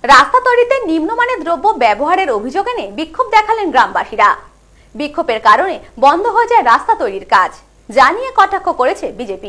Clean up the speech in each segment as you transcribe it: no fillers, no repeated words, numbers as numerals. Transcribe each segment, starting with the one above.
রাস্তা তৈরিতে নিম্নমানের দ্রব্য ব্যবহারের অভিযোগ এনে বিক্ষোভ দেখালেন গ্রামবাসীরা। বিক্ষোভের কারণে বন্ধ হয়ে যায় রাস্তা তৈরির কাজ, জানিয়ে কটাক্ষ করেছে বিজেপি।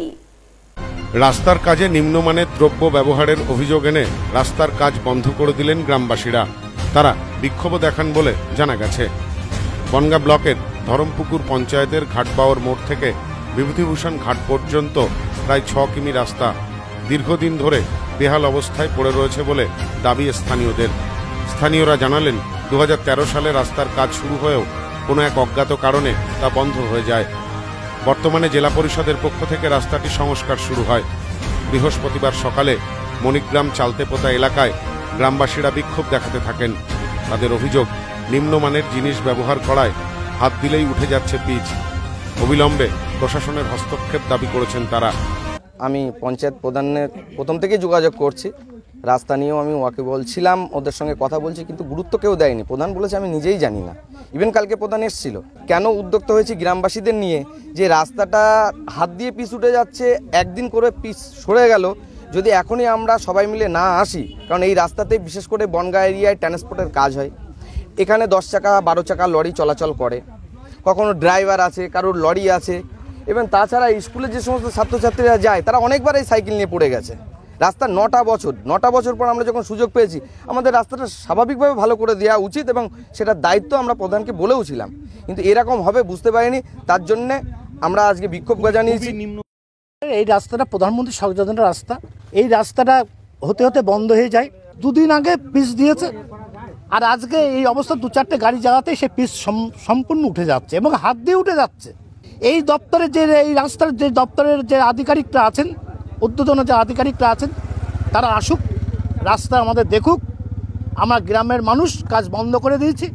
রাস্তার কাজে নিম্নমানের দ্রব্য ব্যবহারের অভিযোগ এনে রাস্তার কাজ বন্ধ করে দিলেন গ্রামবাসীরা। তারা বিক্ষোভ দেখান বলে জানা গেছে। বনগাঁ ব্লকের ধরমপুকুর পঞ্চায়েতের ঘাটবাওয়ার মোড় থেকে বিভূতিভূষণ ঘাট পর্যন্ত প্রায় 6 কিমি রাস্তা দীর্ঘদিন ধরে বেহাল অবস্থায় পড়ে রয়েছে বলে দাবি স্থানীয়দের। স্থানীয়রা জানালেন 2013 সালে রাস্তার কাজ শুরু হয়েও কোনো এক অজ্ঞাত কারণে তা বন্ধ হয়ে যায়। বর্তমানে জেলা পরিষদের পক্ষ থেকে রাস্তাটি সংস্কার শুরু হয়। বৃহস্পতিবার সকালে মণিগ্রাম চালতেপোতা এলাকায় গ্রামবাসীরা বিক্ষোভ দেখাতে থাকেন। তাদের অভিযোগ, নিম্নমানের জিনিস ব্যবহার করায় হাত দিলেই উঠে যাচ্ছে পিচ। অবিলম্বে প্রশাসনের হস্তক্ষেপ দাবি করেছেন তারা। আমি পঞ্চায়েত প্রধানের প্রথম থেকে যোগাযোগ করছি, রাস্তা নিয়েও আমি ওয়াকিবহল ছিলাম, ওদের সঙ্গে কথা বলছি, কিন্তু গুরুত্ব কেউ দেয়নি। প্রধান বলেছে আমি নিজেই জানি না। ইভেন কালকে প্রধান এসেছিল। কেন উদ্যোক্ত হয়েছি গ্রামবাসীদের নিয়ে, যে রাস্তাটা হাত দিয়ে পিচ উঠে যাচ্ছে, একদিন করে পিচ সরে গেল, যদি এখনই আমরা সবাই মিলে না আসি, কারণ এই রাস্তাতে বিশেষ করে বনগাঁ এরিয়ায় ট্রান্সপোর্টের কাজ হয়। এখানে 10 চাকা 12 চাকা লরি চলাচল করে, কখনো ড্রাইভার আছে, কারোর লরি আছে, এবং তাছাড়া স্কুলে যে সমস্ত ছাত্রছাত্রীরা যায় তারা অনেকবার এই সাইকেল নিয়ে পড়ে গেছে। রাস্তা 9টা বছর পর আমরা যখন সুযোগ পেয়েছি, আমাদের রাস্তাটা স্বাভাবিকভাবে ভালো করে দেওয়া উচিত, এবং সেটার দায়িত্ব আমরা প্রধানকে বলেও ছিলাম, কিন্তু এরকম হবে বুঝতে পারিনি। তার জন্যে আমরা আজকে বিক্ষোভ জানিয়েছি। এই রাস্তাটা প্রধানমন্ত্রী সড়ক যোজনার রাস্তা, এই রাস্তাটা হতে হতে বন্ধ হয়ে যায়। 2 দিন আগে পিচ দিয়েছে, আর আজকে এই অবস্থা 2-4টে গাড়ি যাওয়াতে সে পিচ সম্পূর্ণ উঠে যাচ্ছে এবং হাত দিয়ে উঠে যাচ্ছে। এই দপ্তরের এই রাস্তার যে দপ্তরের যে আধিকারিকরা আছেন, ঊর্ধ্বতন যে আধিকারিকরা আছেন, তারা আসুক, রাস্তা আমাদের দেখুক। আমরা গ্রামের মানুষ কাজ বন্ধ করে দিয়েছি।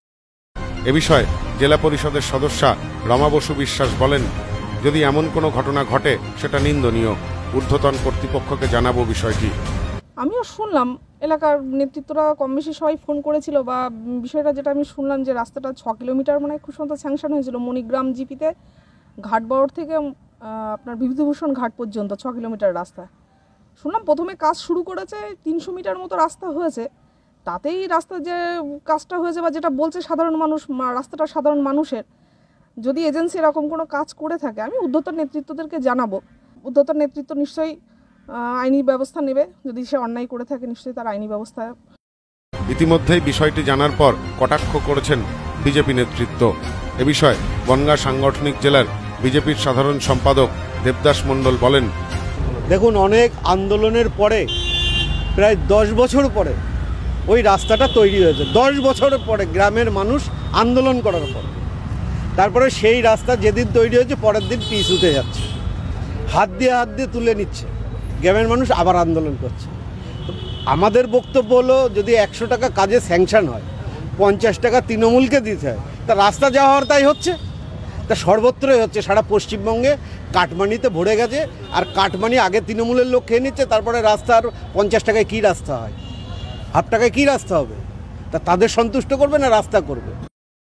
এ বিষয়ে জেলা পরিষদের সদস্যা রমা বসু বিশ্বাস বলেন, যদি এমন কোনো ঘটনা ঘটে সেটা নিন্দনীয়। ঊর্ধ্বতন কর্তৃপক্ষকে জানাবো বিষয়টি। আমিও শুনলাম, এলাকার নেতৃত্বরা কম বেশি সবাই ফোন করেছিল, বা বিষয়টা যেটা আমি শুনলাম যে রাস্তাটা 6 কিলোমিটার মানে খুব সুন্দর স্যাংশন হয়েছিল মণিগ্রাম জিপিতে, ঘাটবাওয়ার থেকে আপনার বিভূতিভূষণ ঘাট পর্যন্ত 6 কিলোমিটার রাস্তা। শুনলাম প্রথমে কাজ শুরু করেছে, 300 মিটার মতো রাস্তা হয়েছে। তাতেই রাস্তা যে কাজটা হয়েছে বা যেটা বলছে সাধারণ মানুষ, রাস্তাটা সাধারণ মানুষের, যদি এজেন্সি এরকম কোনো কাজ করে থাকে আমি ঊর্ধ্বতন নেতৃত্বদেরকে জানাবো। ঊর্ধ্বতন নেতৃত্ব নিশ্চয়ই আইনি ব্যবস্থা নেবে, যদি সে অন্যায় করে থাকে নিশ্চয়ই তার আইনি ব্যবস্থা। ইতিমধ্যেই বিষয়টি জানার পর কটাক্ষ করেছেন বিজেপি নেতৃত্ব। এ বিষয়ে বনগাঁ সাংগঠনিক জেলার বিজেপির সাধারণ সম্পাদক দেবদাস মণ্ডল বলেন, দেখুন, অনেক আন্দোলনের পরে প্রায় 10 বছর পরে ওই রাস্তাটা তৈরি হয়েছে। 10 বছর পরে গ্রামের মানুষ আন্দোলন করার পর, তারপরে সেই রাস্তা যেদিন তৈরি হয়েছে পরের দিন পিচ উঠে যাচ্ছে, হাত দিয়ে তুলে নিচ্ছে। গ্রামের মানুষ আবার আন্দোলন করছে। আমাদের বক্তব্য হলো, যদি 100 টাকা কাজে স্যাংশন হয়, 50 টাকা তৃণমূলকে দিতে হয়, তা রাস্তা যা হওয়ার তাই হচ্ছে। তা সর্বত্রই হচ্ছে, সারা পশ্চিমবঙ্গে কাটমানিতে ভরে গেছে, আর কাটমানি আগে তৃণমূলের লোক খেয়ে নিচ্ছে, তারপরে রাস্তার 50 টাকায় কী রাস্তা হয়, হাফ টাকায় কী রাস্তা হবে? তা তাদের সন্তুষ্ট করবে না রাস্তা করবে?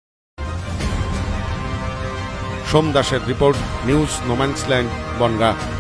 সোম দাসের রিপোর্ট, নিউজ নোম্যান্সল্যান্ড, বনগাঁ।